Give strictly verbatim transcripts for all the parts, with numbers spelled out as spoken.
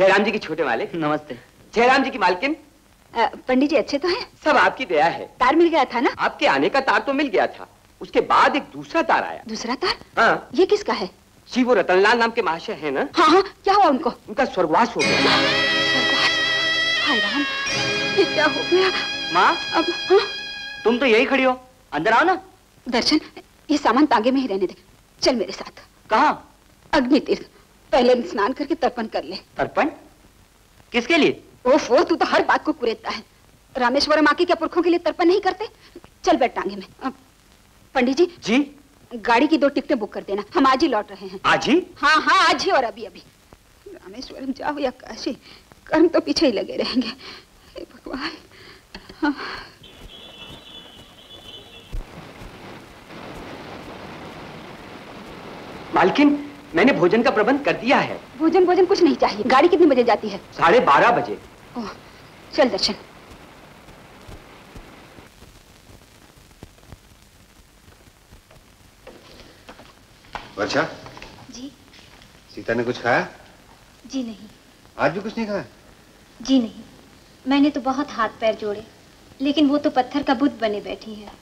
जयराम जी की छोटे मालिक। नमस्ते। जयराम जी की मालकिन। पंडित जी अच्छे तो हैं? सब आपकी दया है। तार मिल गया था ना? आपके आने का तार तो मिल गया था, उसके बाद एक दूसरा तार आया। दूसरा तार? हाँ। ये किसका है? जी वो रतनलाल नाम के महाशय है ना। हाँ हाँ, क्या हुआ उनको? उनका स्वर्गवास हो गया। स्वर्गवास? हाय राम, ये क्या हो गया? माँ, अब हाँ? तुम तो यही खड़ी हो, अंदर आओ ना। दर्शन, ये सामान तांगे में ही रहने दे, चल मेरे साथ। कहाँ? अग्नि तीर्थ, पहले स्नान करके तर्पण कर ले। तर्पण? किसके लिए? ओफो, तू तो हर बात को कुरेदता है। रामेश्वरम आके क्या पुरखों के लिए तर्पण नहीं करते? चल बैठ टांगे में। पंडित जी। जी? गाड़ी की दो टिकटें बुक कर देना, हम आज ही लौट रहे हैं। आज ही? हाँ हाँ, आज ही और अभी अभी। रामेश्वरम जाओ या काशी, कर्म तो पीछे ही लगे रहेंगे। हे भगवान। हाँ। मालकिन, मैंने भोजन का प्रबंध कर दिया है। भोजन भोजन कुछ नहीं चाहिए। गाड़ी कितने बजे जाती है? साढ़े बारह बजे। ओह, चल दर्शन। वर्षा। जी। सीता ने कुछ खाया? जी नहीं। आज भी कुछ नहीं खाया? जी नहीं, मैंने तो बहुत हाथ पैर जोड़े, लेकिन वो तो पत्थर का बुत बने बैठी है।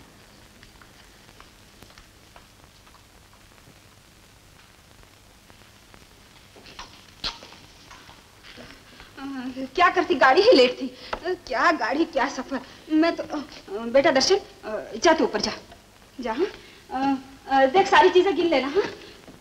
क्या करती, गाड़ी ही लेट थी। क्या गाड़ी क्या सफर। मैं तो बेटा दर्शन, जा तू ऊपर जा जा। हाँ, देख सारी चीजें गिन लेना। हाँ,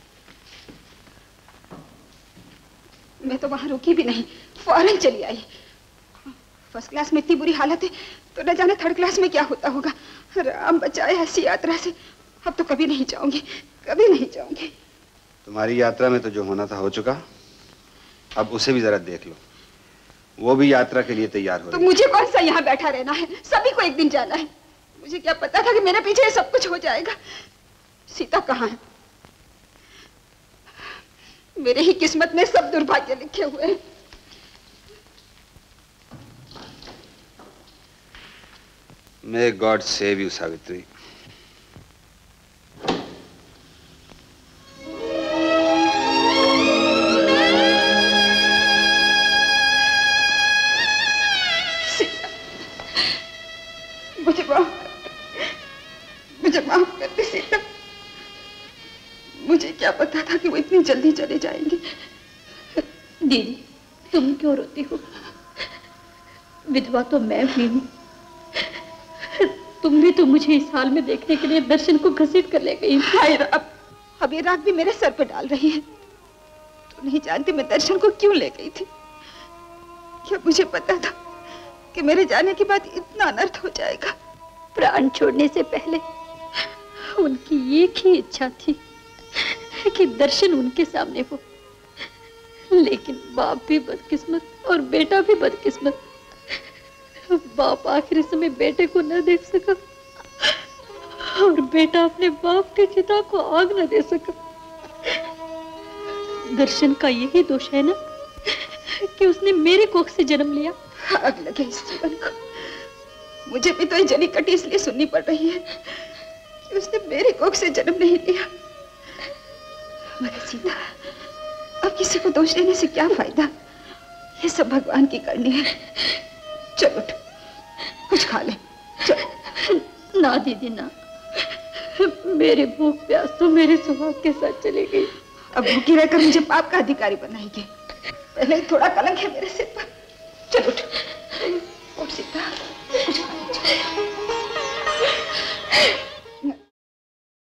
मैं तो वहां रुकी भी नहीं, फौरन चली आई। फर्स्ट क्लास में इतनी बुरी हालत है तो न जाने थर्ड क्लास में क्या होता होगा। राम बचाए ऐसी यात्रा से। अब तो कभी नहीं जाऊंगी, कभी नहीं जाऊंगी। तुम्हारी यात्रा में तो जो होना था हो चुका, अब उसे भी जरा देख लो। वो भी यात्रा के लिए तैयार हो तो रही। मुझे कौन सा यहाँ बैठा रहना है? सभी को एक दिन जाना है। मुझे क्या पता था कि मेरे पीछे सब कुछ हो जाएगा। सीता कहाँ है? मेरे ही किस्मत में सब दुर्भाग्य लिखे हुए हैं। May God save you, Savitri. मुझे माफ मुझे माफ कर दे सीता। मुझे क्या पता था कि वो इतनी जल्दी चले जाएंगे। दीदी, तुम क्यों रोती हो? विधवा तो मैं भी हूँ। तुम भी तो मुझे इस हाल में देखने के लिए दर्शन को घसीट कर ले गई। हाय राम, अब ये राग भी मेरे सर पे डाल रही है। तो नहीं जानती मैं दर्शन को क्यों ले गई थी। क्या मुझे पता था कि मेरे जाने के बाद इतना अनर्थ हो जाएगा? प्राण छोड़ने से पहले उनकी एक ही इच्छा थी कि दर्शन उनके सामने हो, लेकिन बाप भी बदकिस्मत और बेटा भी बदकिस्मत। बाप आखिरी समय बेटे को न देख सका और बेटा अपने बाप के चिता को आग न दे सका। दर्शन का यही दोष है ना कि उसने मेरे कोख से जन्म लिया। आग लगे इस जीवन को। मुझे भी तो ये जली कटी इसलिए सुननी पड़ रही है कि उसने मेरे कोख से जन्म नहीं लिया। मगर सीता, अब किसी को दोष देने से क्या फायदा? ये सब भगवान की करनी है। चल उठ, कुछ खा ले। चल। ना दीदी ना, मेरे भूख प्यास तो मेरे सुहाग के साथ चली गई। अब भूखी रहकर मुझे पाप का अधिकारी बनाएगी। पहले थोड़ा कलंक है मेरे से।